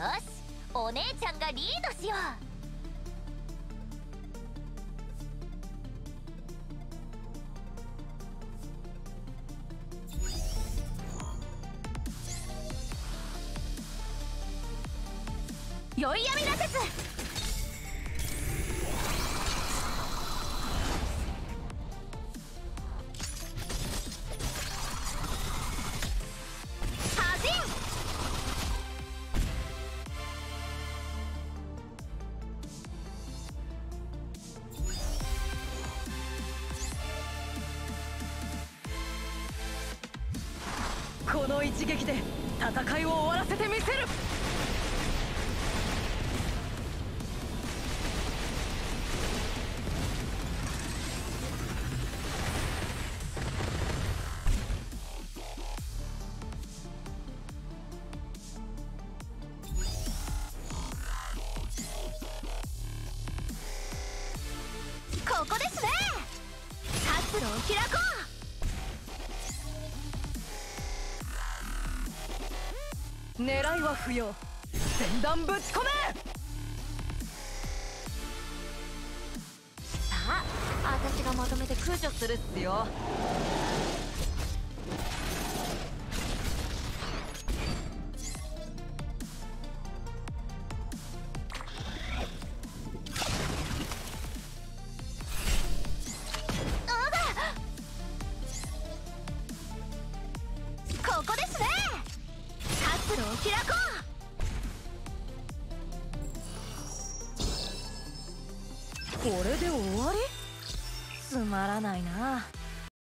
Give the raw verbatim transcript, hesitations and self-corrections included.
よし、お姉ちゃんがリードしよう。宵闇羅刹。 この一撃で戦いを終わらせてみせる。 ここですね。活路を開こう。 狙いは不要。戦弾ぶち込め。 さあ、私がまとめて駆除するっすよ。ここですね。活路を開こう。これで終わり？つまらないな。